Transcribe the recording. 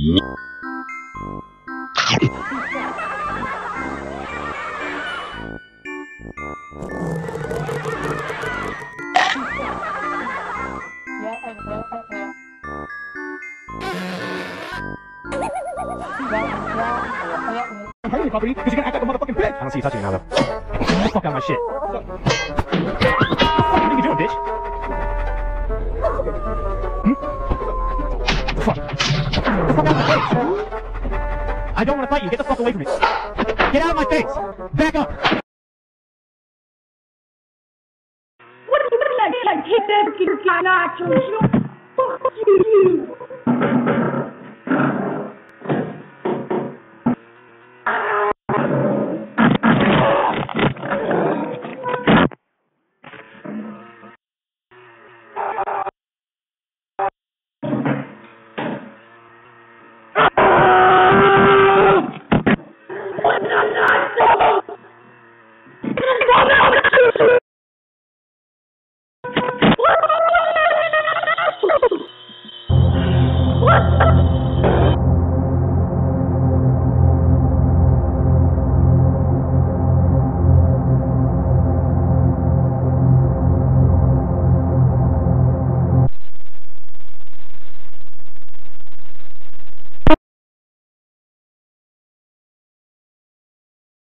Property, because you're gonna act like a motherfucking bitch. I don't see you touching me now, though. Get the fuck out of my shit. What the fuck are you doing, bitch? The fuck? Get the fuck out of my face. I don't want to fight you. Get the fuck away from me. Get out of my face. Back up. What do you mean I can't take that fucking nachos? Fuck you. What the nachos?